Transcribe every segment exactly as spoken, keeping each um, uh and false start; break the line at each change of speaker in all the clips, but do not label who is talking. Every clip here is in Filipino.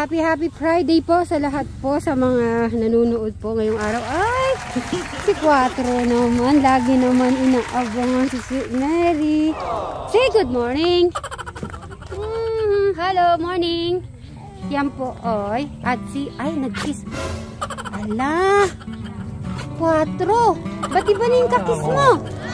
happy happy Friday po sa lahat po, sa mga nanonood po ngayong araw. Ay, si Quatro naman, lagi naman inaabangan si Sweet Mary. Say good morning. Mm, hello, morning. Yan po, oy. At si, ay, nag-kiss. Ala, Quatro, ba't iba na yung kakis mo?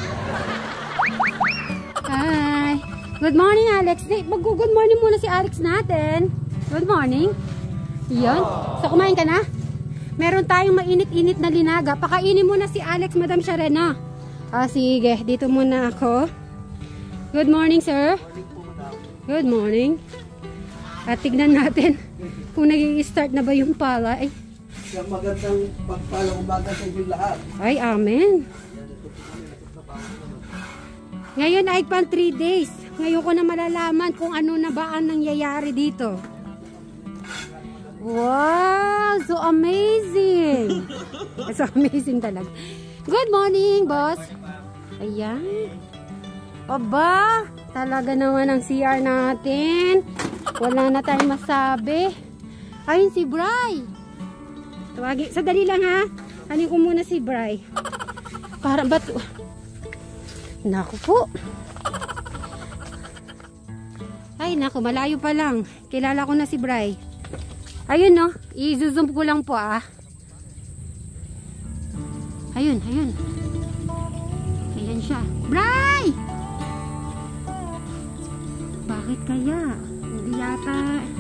Hi. Good morning, Alex. Mag-good morning muna si Alex natin. Good morning. Yan. So, kumain ka na? Meron tayong mainit-init na linaga. Pakainin muna si Alex, Madam Sharena. Ah, sige. Dito muna ako. Good morning, sir. Good morning. At tignan natin kung nag-i-start na ba yung palay.
Magandang pagpalang umaga sa inyo lahat.
Ay, amen. Ngayon ay pang three days. Ngayon ko na malalaman kung ano na ba ang nangyayari dito. Wow! So amazing! So amazing talaga. Good morning, boss! Ayan. Aba! Talaga naman ang C R natin. Wala na tayong masabi. Ayun si Bri. Tawagi. Sadali lang ha. Hanin ko muna si Bri. Para ba't... Naku po. Ay, naku. Malayo pa lang. Kilala ko na si Bri. Ayun no. I-zoom ko lang po ah. Ayun, ayun. Ayan siya. Bri! Bakit kaya? Hindi yata...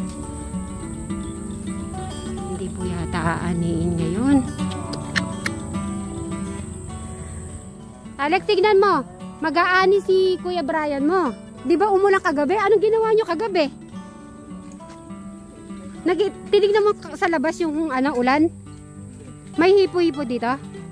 Hindi po yata aaniin ngayon. Alex, tignan mo. Mag-aani si Kuya Brian mo. Di ba umulan kagabi? Anong ginawa nyo kagabi? Nagtitignan mo sa labas yung ano, ulan? May hipo-hipo dito?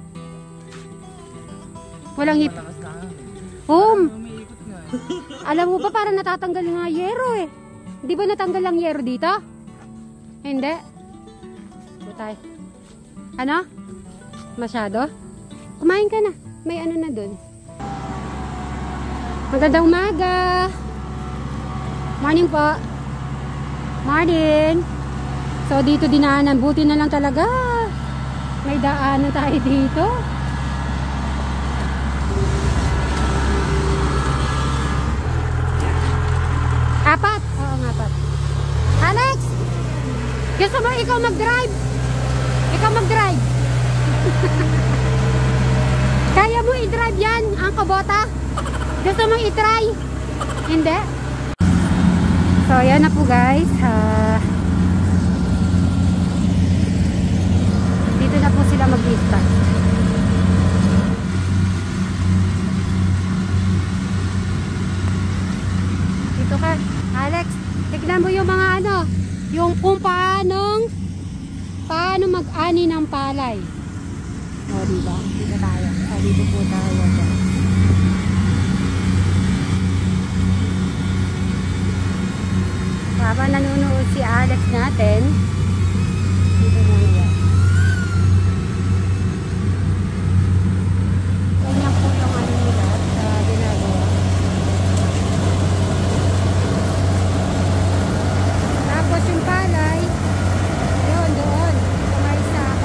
Walang hipo. Oh, alam mo ba parang natatanggal nga yero eh. Di ba natanggal ang yero dito? Hindi. Butay. Ano? Masyado? Kumain ka na. May ano na dun. Magandang umaga. Morning po. Morning. So dito dinaanan. Buti na lang talaga. May daanan tayo dito. Apat. Oo nga, apat. Alex! Gusto mo ikaw mag-drive? Ikaw mag-drive. Kaya mo i-drive yan, ang Kubota? Gusto mo i-try? Hindi? So, yan na po guys. Uh, dito na po sila mag-start. Dito ka. Alex, tignan mo yung mga ano, yung kung paanong paano mag-ani ng palay. O, diba? Dito tayo. O, dito po tayo. Habang nanonood si Alex natin, dito muna yan. Ganyan po yung ano nila sa ginagawa. Tapos yung palay, yun doon. Kumalis na ako.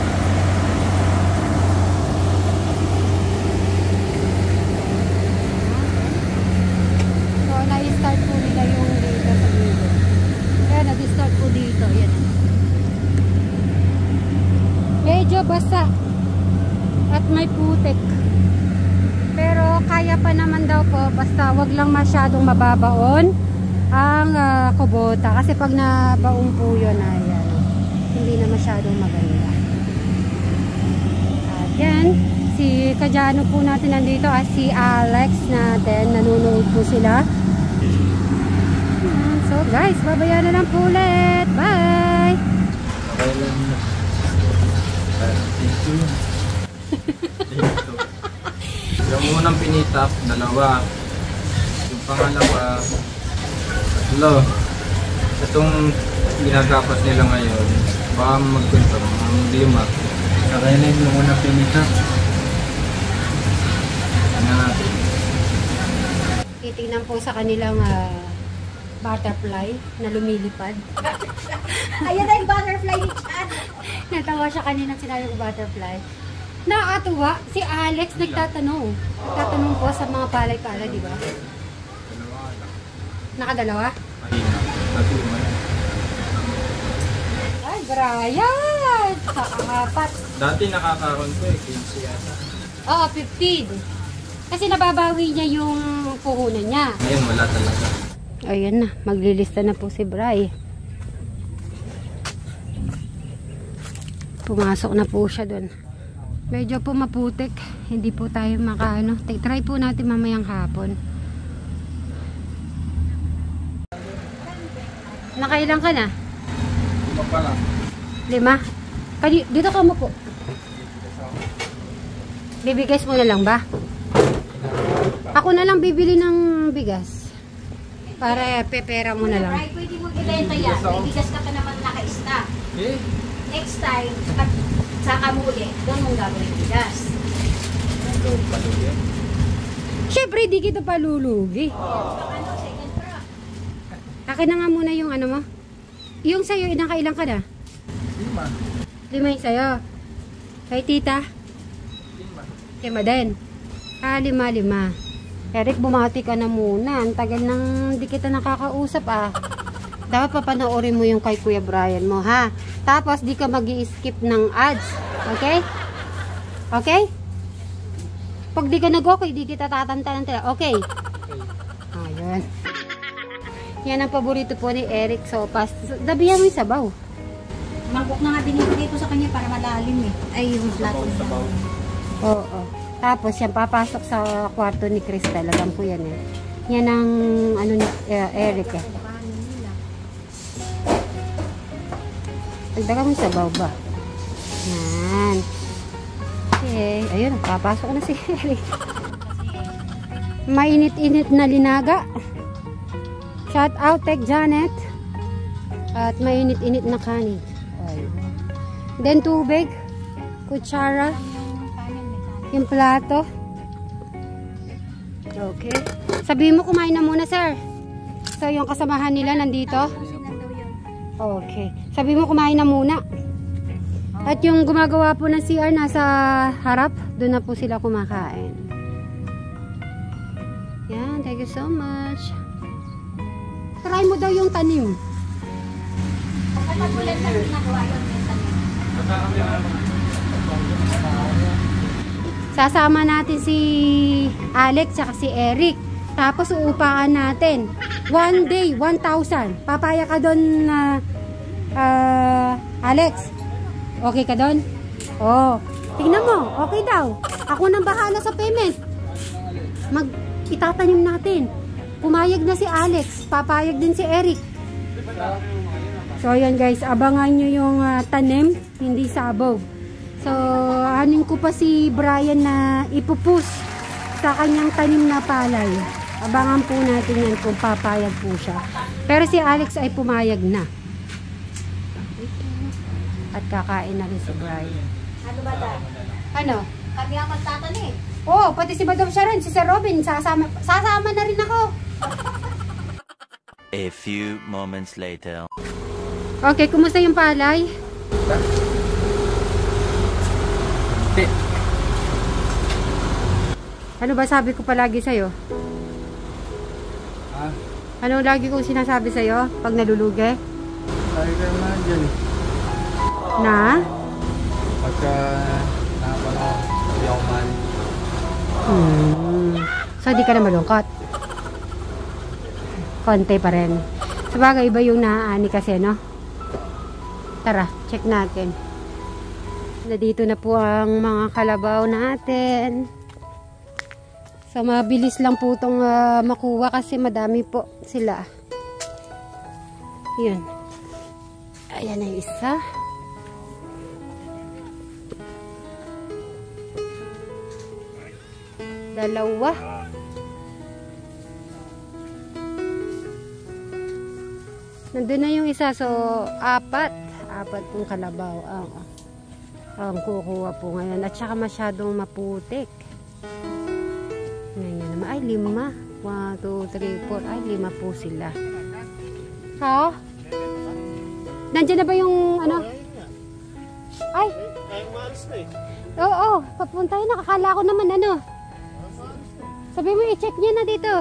So, na-start po nila yung dito sa dito. Kaya nag-start po dito. Yan. Medyo basa. At may putik. Pero kaya pa naman daw po. Basta wag lang masyadong mababaon ang uh, Kubota. Kasi pag nabaong po yun, ayan, hindi na masyadong maganda. At yan. Si Kadyano po natin nandito. At si Alex natin. Nanonood po sila. So guys, babayan na lang po ulit. Bye!
Yung unang pinitap, dalawa. Yung pangalawa, tatlo. Itong ginagapas nila ngayon, baka magkwento ng lima. Nakailan yung unang pinitap. Ano natin?
Titignan po sa kanilang uh, butterfly na lumilipad.
Ayan na yung butterfly ni Chad.
Natawa siya kanina sinabi ko butterfly. Nakakatuwa, si Alex nagtatanong. Nagtatanong po sa mga palay-palay, di ba? Nakadalawa?
Mahina. Natuman.
Ay, Brian! Sa apat.
Dati nakakaroon ko eh, quince yata.
Oo, fifteen. Kasi nababawi niya yung puhunan niya.
Ngayon wala talaga.
Ayan na, maglilista na po si Bri. Pumasok na po siya doon. Medyo po maputik. Hindi po tayo makaano. Try po natin mamayang hapon. Nakailang ka na?
Lima pa lang.
Lima? Kani, dito ka mo po. Bibigas mo na lang ba? Ako na lang bibili ng bigas. Para pepera mo na lang.
Ay, pwede mo ibenta yan. May bigas ka pa naman naka-stock.
Eh?
Next time, pag saka muli, doon mong gagawin yung bigas.
Siyempre, di kita palulugi.
Ano, second truck.
Akin na nga muna yung ano mo. Yung sa'yo, nakailang ka na?
Lima.
Lima yung sa'yo. Kay tita?
Lima.
Lima din. Ah, lima, lima. Eric, bumati ka na muna. Ang tagal nang di kita nakakausap ah. Dapat papanoorin mo yung kay Kuya Brian mo, ha? Tapos, di ka mag-i-skip ng ads. Okay? Okay? Pag di ka nag-okay, di kita tatantanan talaga. Okay? Ayun. Yan ang paborito po ni Eric Sopas. Dabihan mo yung sabaw.
Mangkok na nga binibigay ko sa kanya para malalim eh. Ay, yung flat na.
Oo. Tapos, yan papasok sa kwarto ni Crystal. Alam ko yan eh. Yan ang ano ni uh, Eric eh. Dagdagan mo yung sabaw ba? Yan. Okay. Ayun, papasok na si Eric. Mainit-init na linaga. Shout out Tech Janet. At mainit-init na kanin. Ayun. Then tubig. Kutsara. Yung plato. Okay. Sabihin mo kumain na muna, sir. So, yung kasamahan nila nandito. Okay. Sabi mo kumain na muna. At yung gumagawa po ng C R nasa harap, doon na po sila kumakain. Yan, thank you so much. Try mo daw yung tanim.
Kapag ulan na ginagawa yun, may tanim.
Sasama natin si Alex at si Eric. Tapos uupahan natin. One day, one thousand. Papaya ka doon na uh, uh, Alex. Okay ka doon? Oh, tingnan mo. Okay daw. Ako nang bahala sa payment. Mag itatanim natin. Pumayag na si Alex. Papayag din si Eric. So, ayan guys. Abangan nyo yung uh, tanim. Hindi sabog. So, hanin ko pa si Brian na ipupus sa kanyang tanim na palay. Abangan po natin yan kung papayag po siya. Pero si Alex ay pumayag na. At kakain na rin si Brian.
Ano ba da?
Ano?
Kami ang magtatanim.
Oo, oh, pati si Madam Sharon, si Sir Robin, sasama, sasama na rin ako.
A few moments later.
Okay, kumusta yung palay?
Hindi.
Ano ba sabi ko palagi sa'yo?
Ah,
Ano lagi kong sinasabi sa'yo pag nalulugi?
lagi ka naman dyan eh.
Na?
Pagka nakapala, hindi ako man.
Hmm. So, di ka na malungkot? Konti pa rin. Sabagay, iba yung naaani kasi, no? Tara, check natin. Nandito na po ang mga kalabaw natin. So, mabilis lang po itong uh, makuha kasi madami po sila. Yun. Ayan na yung isa. Dalawa. Nandun na yung isa. So, apat. Apat pong kalabaw. Ang, ang kukuha po ngayon. At saka masyadong maputik. Ngayon naman. Ay, lima. one, two, three, four. Ay, lima po sila. Ha? Nandiyan na ba yung ano? Ay! Oo, papuntahin na. Kakala ko naman ano. Sabi mo, i-check niya na dito.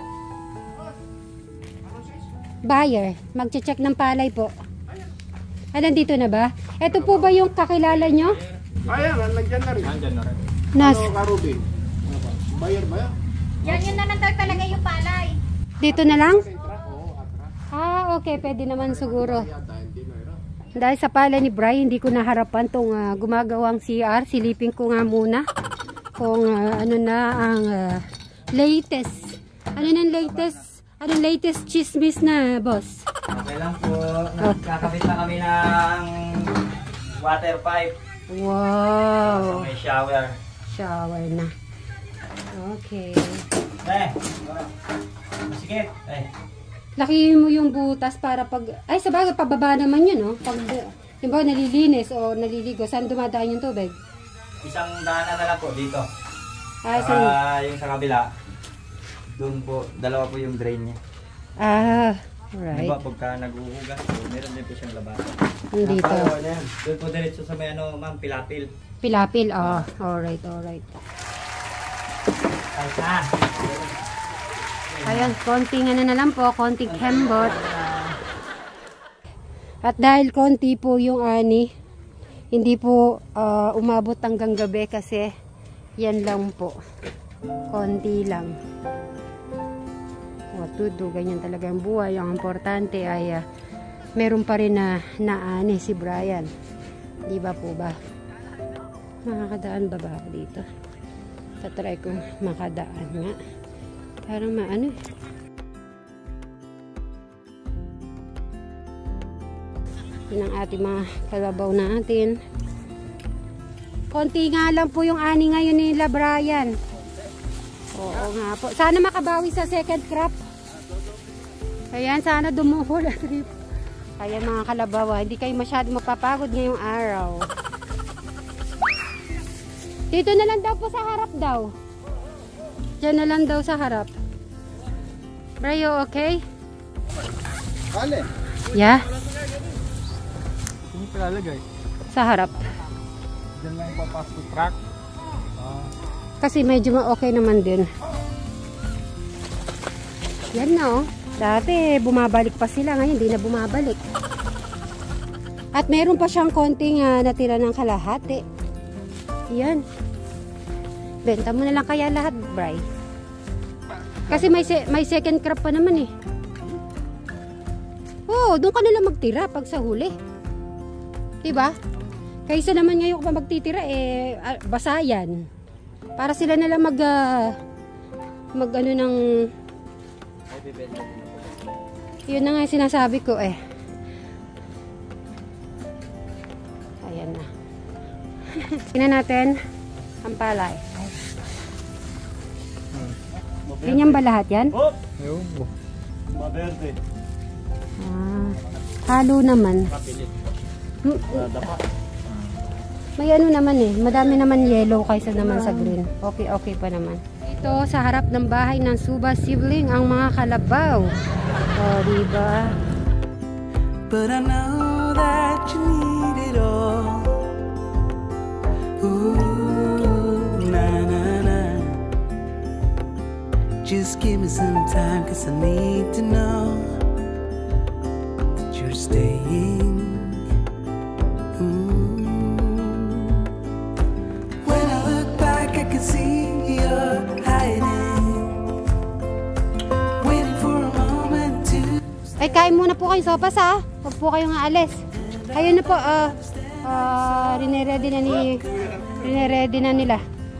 Buyer. Mag-check ng palay po. Ah, nandito na ba? Ito po ba yung kakilala nyo?
Ayan, nandiyan na rin.
Nandyan na rin.
Nas.
Ano, Karubi? Buyer ba yan?
Yan yun na lang daw talaga yung palay.
Dito na lang?
Oo, atra.
Ah, okay. Pwede naman siguro. Dahil sa pala ni Bri, hindi ko naharapan tong uh, gumagawang C R. Silipin ko nga muna kung uh, ano na ang uh, latest. Ano nang latest? Ano latest chismis na, boss?
Okay lang po. Nakakabit na kami ng water pipe.
Wow!
May shower.
Shower na. Okay.
Eh, masikip. Eh.
Laki mo yung butas para pag... Ay, sabagay, pababa naman yun, no? Pag, yung ba, nalilinis o naliligo, saan dumadaan yung tubig?
Isang daanan na lang po dito.
Ah,
Saka
saan?
yung sa kabila, doon po, dalawa po yung drain niya.
Ah,
Right.
right.
Diba, pagka naghuhugas po, meron din po siyang labasan.
Dito.
Doon po diretso sa may ano, ma'am, pilapil.
Pilapil, oh. Alright, alright.
Ay, ah.
Ayan, konting ano na lang po, konting kembot. At dahil konti po yung ani, hindi po uh, umabot hanggang gabi kasi yan lang po. Konti lang. O, tudo, ganyan talaga ang buhay. Ang importante ay uh, meron pa rin na naani si Brian. Di ba po ba? Makakadaan ba ba ako dito? Tatry kong makadaan nga. Parang maano eh. Yun ang ating mga kalabaw natin. Konti nga lang po yung ani ngayon nila Brian. Oo nga po. Sana makabawi sa second crop. Ayan, sana dumuhol. Ayan mga kalabaw, hindi kayo masyado mapapagod ngayong araw. Dito na lang daw po sa harap daw. Diyan na lang daw sa harap. Brayo, okay?
Kale.
Yeah.
Hindi pa lalagay.
Sa harap.
Diyan lang ipapasok yung truck. Ah.
Kasi medyo okay naman din. Yan na oh. Dati bumabalik pa sila, ngayon hindi na bumabalik. At meron pa siyang konting uh, natira ng kalahati. Yan. Benta mo na lang kaya lahat, Bri. Kasi may se may second crop pa naman eh. Oh, doon ka na lang magtira pag sa huli. 'Di ba? Kaysa naman ngayon pa magtitira eh uh, basayan. Para sila na lang mag uh, mag ano ng yun na nga yung sinasabi ko eh. Ayan na. Tingnan natin ang palay. Ganyan ba lahat yan?
Ayun po.
Maberde.
Ah, halo naman. Hmm, may ano naman eh. Madami naman yellow kaysa naman sa green. Okay, okay pa naman. Dito sa harap ng bahay ng Suba sibling ang mga kalabaw. O, diba?
But I know that you need it all. Ooh, na na na. Just give me some time, cause I need to know that you're staying. Ooh. When I look back, I can see you're hiding, waiting for a moment to.
Ay, kain muna po kayo sopas ha. Huwag po kayong aalis. Ayun na po, ah, uh, uh, rine-ready na ni, rine-ready na nila.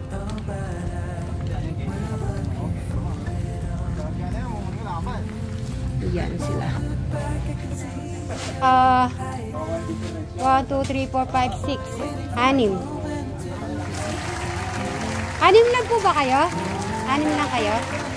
Yan sila. Ah, one, two, three, four, five, six. Anim. Anim lang po ba kayo? Anim lang kayo?